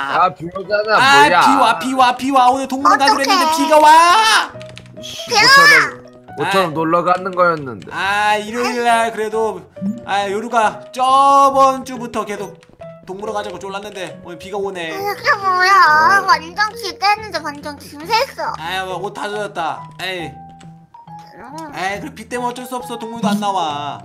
아, 비 오잖아. 뭐야? 비와. 오늘 동물원 가기로 했는데 비가 와. 모처럼 놀러 가는 거였는데. 일요일날 그래도 요루가 저번 주부터 계속 동물원 가자고 졸랐는데 오늘 비가 오네. 그게 뭐야? 완전 기대했는데 완전 짐했어. 옷 다 젖었다. 그래 비 때문에 어쩔 수 없어. 동물도 안 나와.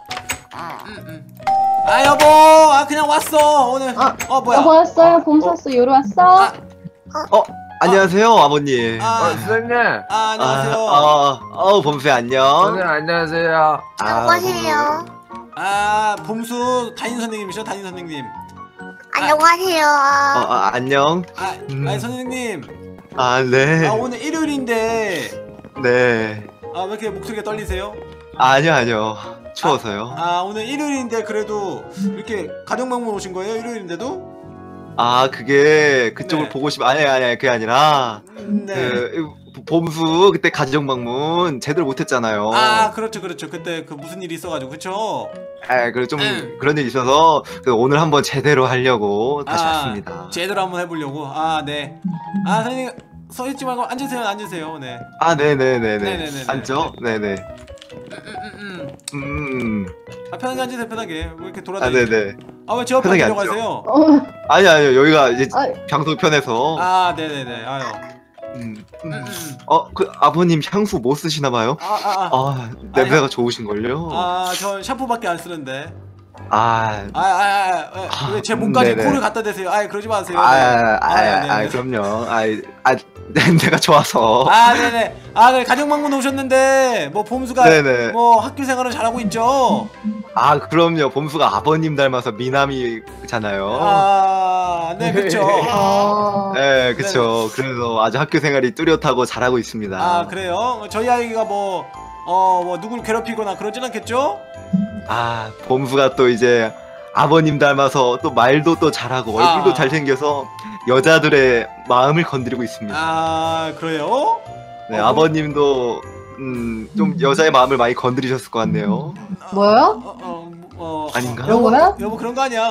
여보, 그냥 왔어 오늘. 뭐야? 여보 왔어요. 봄 샀어. 요로 왔어. 안녕하세요, 아버님. 선생님. 안녕하세요. 봄새 안녕. 선생님, 안녕하세요. 안녕하세요. 봄수 담임 선생님이시죠? 담임 선생님. 안녕하세요. 안녕. 선생님. 네. 오늘 일요일인데. 네. 왜 이렇게 목소리가 떨리세요? 아니요. 추워서요. 오늘 일요일인데 그래도 이렇게 가족방문 오신 거예요? 일요일인데도? 그게 그쪽을 보고 아니 그게 아니라 봄수 그때 가정 방문 제대로 못했잖아요. 그렇죠. 그때 그 무슨 일이 있어가지고 그쵸? 그래 좀 그런 일이 있어서 오늘 한번 제대로 하려고 다시 왔습니다. 제대로 한번 해보려고. 네. 선생님 서 있지 말고 앉으세요. 네. 네네네. 앉죠? 네네. 편하게 앉으세요. 편하게. 왜 이렇게 돌아다니세요? 네네. 왜 제 옆에 앉으려고 하세요? 아니요. 여기가 이제 방송 편해서. 네네네. 그 아버님 향수 뭐 쓰시나 봐요? 냄새가 좋으신걸요? 저 샴푸밖에 안 쓰는데. 왜 제 네네. 몸까지 코를 갖다 대세요? 그러지 마세요. 그럼요. 냄새가 좋아서. 네네. 그래 가정방문 오셨는데 뭐 봄수가 네네. 뭐 학교 생활은 잘하고 있죠? 그럼요. 봄수가 아버님 닮아서 미남이잖아요. 네, 그쵸. 네, 그쵸. 그래서 아주 학교 생활이 뚜렷하고 잘하고 있습니다. 그래요? 저희 아이가 뭐 누굴 괴롭히거나 그러진 않겠죠? 봄수가 또 이제 아버님 닮아서 또 말도 또 잘하고 얼굴도 잘생겨서 여자들의 마음을 건드리고 있습니다. 그래요? 네, 아버님도 좀 여자의 마음을 많이 건드리셨을 것 같네요. 뭐요? 아닌가? 그런 거야? 여보 그런 거 아니야.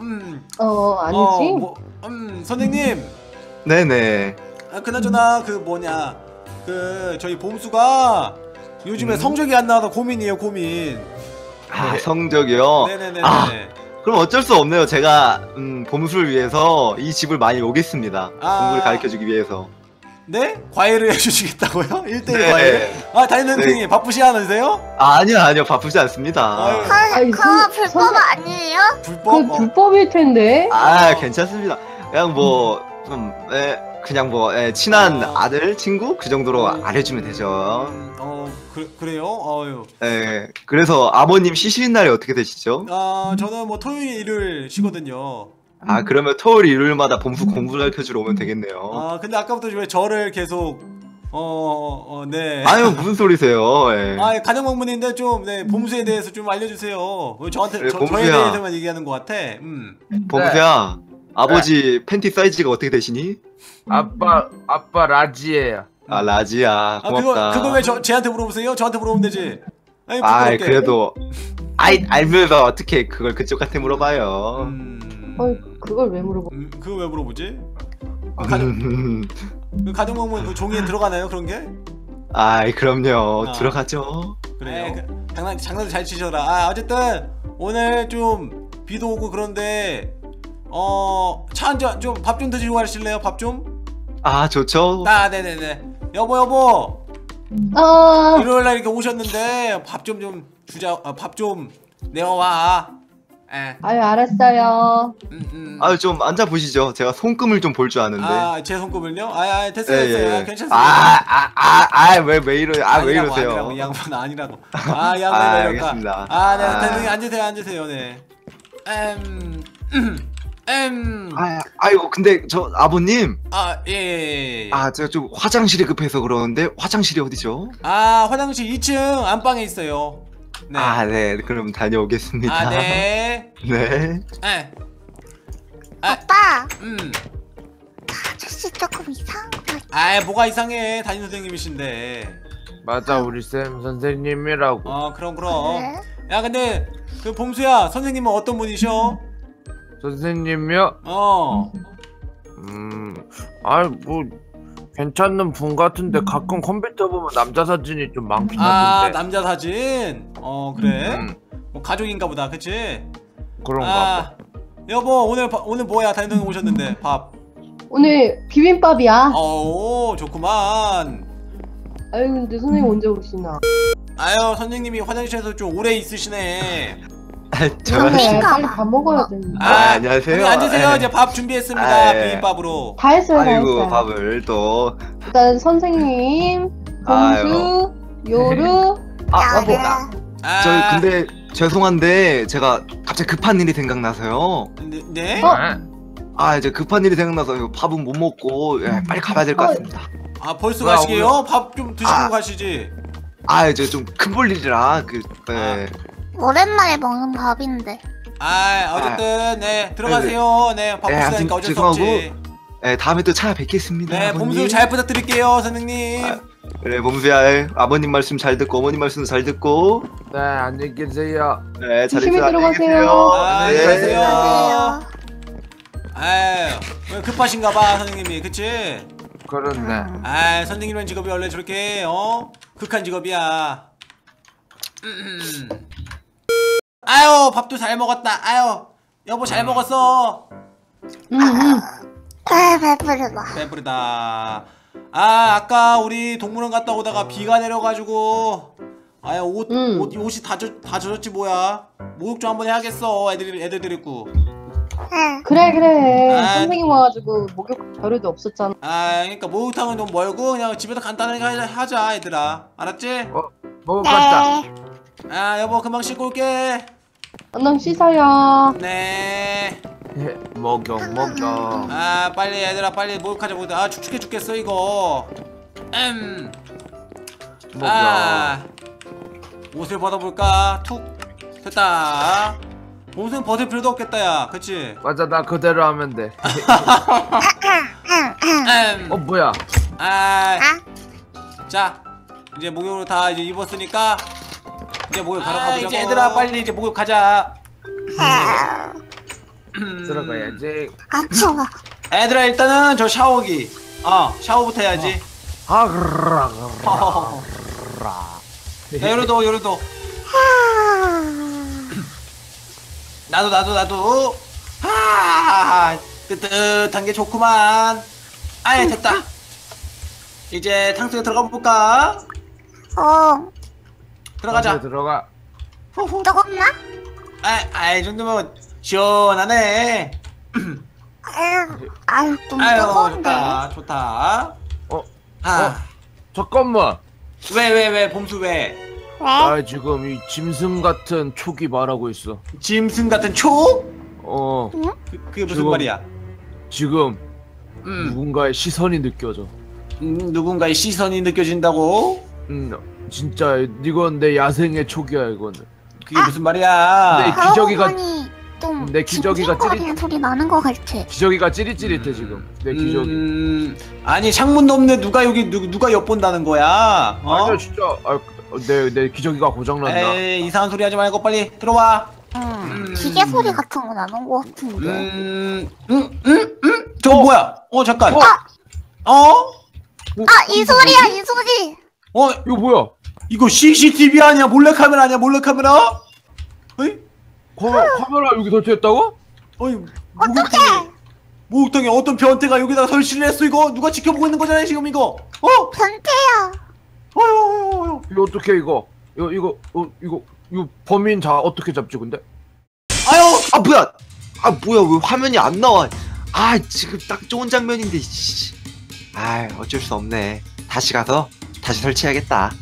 아니지. 선생님. 네네. 그나저나 저희 봄수가 요즘에 성적이 안 나와서 고민이에요. 고민. 성적이요? 네네네. 그럼 어쩔 수 없네요. 제가 봄수를 위해서 이 집을 많이 오겠습니다. 공부를 가르쳐주기 위해서. 네? 과외를 해주시겠다고요? 1대1 네. 과외를? 담임 선생님 바쁘시 않으세요? 아니요. 바쁘지 않습니다. 그거 불법 아니에요? 불법? 불법일 텐데. 괜찮습니다. 그냥 친한 아들, 친구 그 정도로 알려주면 되죠. 그래요? 네. 그래서 아버님 쉬시는 날이 어떻게 되시죠? 저는 뭐 토요일, 일요일 쉬거든요. 그러면 토요일, 일요일마다 봄수 공부를 가르쳐주러 오면 되겠네요. 근데 아까부터 왜 저를 계속 네. 무슨 소리세요? 가정방문인데 좀 봄수에 대해서 좀 알려주세요. 왜 저한테 그래, 저에 대해서만 얘기하는 것 같아. 봄수야, 아버지 팬티 사이즈가 어떻게 되시니? 아빠 라지예요. 라지야. 고맙다. 그거 왜 쟤한테 물어보세요? 저한테 물어보면 되지. 그래도 알면서 어떻게 그걸 그쪽한테 물어봐요. 그걸 왜 물어봐? 그거 왜 물어보지? 가정방문 그 종이에 들어가나요 그런 게? 그럼요. 들어가죠. 그래요. 장난도 잘 치셔라. 어쨌든 오늘 좀 비도 오고 그런데 차 한잔 좀 밥 좀 드시고 가실래요? 밥 좀? 좋죠. 네네네. 여보. 일요일날 이렇게 오셨는데 밥 좀 주자. 밥 좀 내어와. 알았어요. 좀 앉아 보시죠. 제가 손금을 좀 볼 줄 아는데. 제 손금을요? 됐어요. 괜찮습니다. 왜 이러세요? 아니라고, 이 양반 아니라고. 이 양반 알겠습니다. 네, 앉으세요. 네. 아이고, 근데 저 아버님. 예. 제가 좀 화장실이 급해서 그러는데 화장실이 어디죠? 화장실 2층 안방에 있어요. 네. 네. 그럼 다녀오겠습니다. 네. 네. 아빠. 아저씨 조금 이상한 거 같아. 뭐가 이상해? 담임 선생님이신데. 맞아, 우리 쌤 선생님이라고. 그럼. 그래? 야, 근데 그 봄수야, 선생님은 어떤 분이셔? 선생님이요? 아이 뭐 괜찮은 분 같은데 가끔 컴퓨터 보면 남자 사진이 좀 많긴 아 하던데. 남자 사진? 그래? 음, 뭐 가족인가 보다 그치? 그런가 아 봐. 여보 오늘 뭐야 다이너님 오셨는데 밥 오늘 비빔밥이야. 오 좋구만. 아유 근데 선생님 언제 오시나? 아유 선생님이 화장실에서 좀 오래 있으시네. 제가 그러니까. 그래 빨리 밥 먹어야 되는데. 안녕하세요. 여기 앉으세요. 예. 이제 밥 준비했습니다. 아, 예. 비빔밥으로. 다 했어요 다 아이고 했어요. 밥을 또 일단 선생님, 아유. 봉수, 요루. 여보. 아, 저희 근데 죄송한데 제가 갑자기 급한 일이 생각나서요. 네? 아 이제 급한 일이 생각나서 이거 밥은 못 먹고 빨리 가봐야 될 것 같습니다. 아 벌써 뭐야, 가시게요? 밥 좀 드시고 아. 가시지. 아 이제 좀 큰 볼일이라 오랜만에 먹는 밥인데. 아 어쨌든 네 들어가세요. 네밥 네, 없으니까 아무튼 어쩔 수 없지. 죄송하고, 다음에 또 찾아뵙겠습니다. 네 아버님. 봄수 잘 부탁드릴게요 선생님. 아, 그래 봄수야 아버님 말씀 잘 듣고 어머님 말씀도 잘 듣고 네, 안녕히 계세요. 네 조심히 잘 있어. 안녕히 들어가세요. 계세요. 아, 네. 안녕히 가세요. 안녕하세요. 아유 급하신가봐 선생님이 그치? 그렇네. 아 선생님이란 직업이 원래 저렇게 극한 직업이야. 아유 밥도 잘 먹었다. 아유 여보 잘 먹었어. 배부르다. 배부르다. 아 아까 우리 동물원 갔다 오다가 비가 내려가지고 아야 옷이 다 젖었지 뭐야. 목욕 좀 한번 해야겠어. 애들 데리고. 응. 그래 아. 선생님 와가지고 목욕 겨를도 없었잖아. 아 그러니까 목욕탕은 너무 멀고 그냥 집에서 간단하게 하자 얘들아. 알았지? 먹어봤다. 네. 아 여보 금방 씻고 올게. 얼른 씻어요. 네. 먹여. 아 빨리 얘들아 빨리 목욕하자고. 아 축축해 죽겠어 이거. 먹여. 아 옷을 벗어볼까? 툭 됐다. 옷은 벗을 필요도 없겠다 야 그치? 맞아, 나 그대로 하면 돼. 뭐야? 자 이제 목욕을 다 이제 입었으니까 이제 목욕 바로 가보자고. 이제 얘들아 빨리 이제 목욕 가자. 들어가야지. 아 추워. 애들아 일단은 저 샤워기 샤워부터 해야지. 야 요르도 나도 뜨뜻한 게 좋구만. 아예 됐다. 이제 탕수육에 들어가 볼까? 들어가자. 들어가. 뜨겁나? 이 정도면 시원하네. 아유 좀 아유 뜨거운데. 좋다. 잠깐만. 왜 봄수 왜? 왜? 나 지금 이 짐승 같은 촉이 말하고 있어. 짐승 같은 초? 그게 무슨 지금- 말이야? 지금 누군가의 시선이 느껴져. 누군가의 시선이 느껴진다고? 진짜 이건 내 야생의 촉이야 이거는. 그게 무슨 말이야? 네. 기저귀가- 좀 내 기저귀가 찌릿거리는 소리 나는 것 같아. 기저귀가 찌릿찌릿해 지금. 내 기저귀. 아니 창문도 없는데 누가 여기 누가 엿본다는 거야? 아니야 진짜. 내 기저귀가 고장났나? 에이 이상한 소리 하지 말고 빨리 들어와. 기계 소리 같은 거 나는 것 같은데. 저거 뭐야? 잠깐. 이 소리야 이 소리. 이거 뭐야? 이거 CCTV 아니야? 몰래카메라 아니야? 몰래카메라? 어이? 카메라 여기 설치했다고? 어이 목욕탕에 어떤 변태가 여기다가 설치를 했어 이거? 누가 지켜보고 있는 거잖아 지금 이거. 변태야. 어휴. 이거 어떻게 이거 범인 어떻게 잡지 근데? 아유. 뭐야 왜 화면이 안 나와? 지금 딱 좋은 장면인데. 어쩔 수 없네. 다시 가서 다시 설치해야겠다.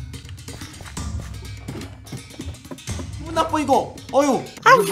문 나빠 이거. 어휴.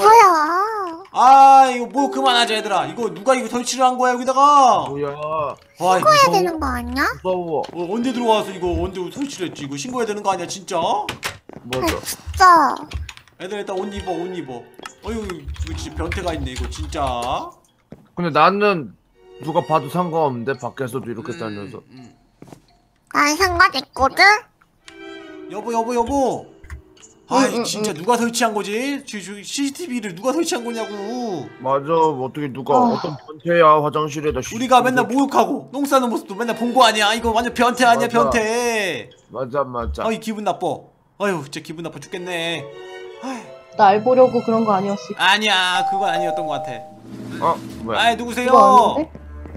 뭐야. 이거 뭐 그만하자 얘들아. 이거 누가 이거 설치를 한 거야 여기다가? 뭐야? 와 이거 해야 되는 거 아니야? 무서워. 언제 들어와서 이거 언제 설치를 했지? 이거 신고해야 되는 거 아니야 진짜? 맞아. 진짜. 애들 일단 옷 입어. 어휴 이거 진짜 변태가 있네 이거 진짜. 근데 나는 누가 봐도 상관없는데 밖에서도 이렇게 다녀서. 난 상관 있거든. 여보. 아이 진짜 누가 설치한 거지? CCTV를 누가 설치한 거냐고. 맞아. 어떻게 누가 어떤 변태야 화장실에다. 우리가 맨날 목욕하고 똥 싸는 모습도 맨날 본 거 아니야? 이거 완전 변태 아니야? 맞아. 변태. 맞아. 아이 기분 나빠. 아유 진짜 기분 나빠 죽겠네. 날 보려고 그런 거 아니었어. 아니야 그건 아니었던 것 같아. 뭐야? 아이 누구세요? 이거 아닌데?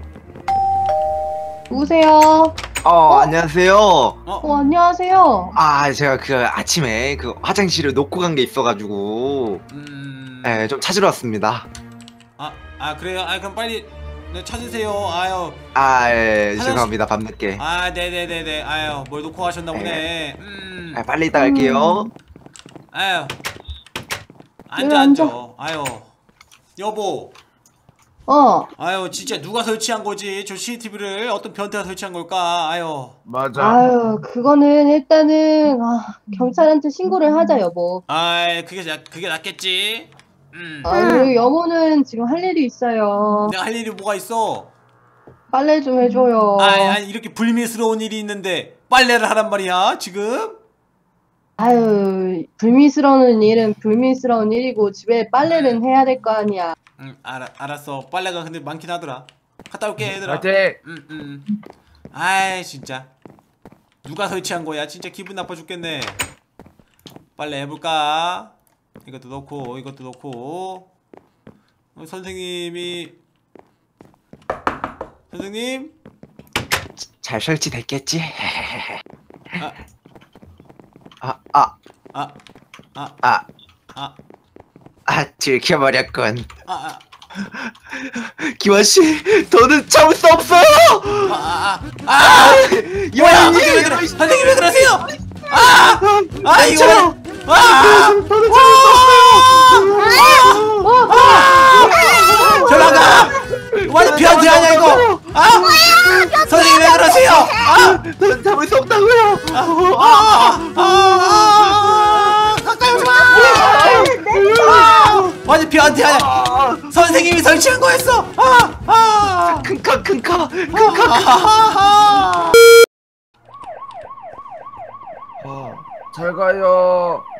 누구세요? 안녕하세요. 안녕하세요. 제가 그 아침에 그 화장실을 놓고 간 게 있어가지고 좀 찾으러 왔습니다. 그래요? 그럼 빨리 찾으세요. 아유. 죄송합니다. 밤늦게. 네네네네. 아유 뭘 놓고 가셨나 보네. 빨리 이따 갈게요. 아유. 네, 앉아. 아유. 여보. 아유 진짜 누가 설치한 거지? 저 CCTV를 어떤 변태가 설치한 걸까? 아유. 맞아. 아유, 그거는 일단은 경찰한테 신고를 하자, 여보. 그게 낫겠지. 아유, 여보는 지금 할 일이 있어요. 내가 할 일이 뭐가 있어? 빨래 좀 해줘요. 아니 이렇게 불미스러운 일이 있는데 빨래를 하란 말이야 지금? 아유, 불미스러운 일은 불미스러운 일이고 집에 빨래는 해야 될 거 아니야. 알았어. 빨래가 근데 많긴 하더라. 갔다 올게 얘들아. 파이팅. 아이 진짜 누가 설치한 거야? 진짜 기분 나빠 죽겠네. 빨래 해볼까? 이것도 넣고 선생님 잘 설치됐겠지? 들켜버렸군. 기환씨, 더는 참을 수 없어요! 여인님! 선생님 왜 그러세요? 이거 더는 참을 수 없어요! 전화가! 완전 변태 아니야 이거! 선생님 왜 그러세요? 더는 참을 수 없다고요! 가까이 오지 마! 완전 변태 아니야! 선생님이 설치한 거였어! 큰카 잘 가요.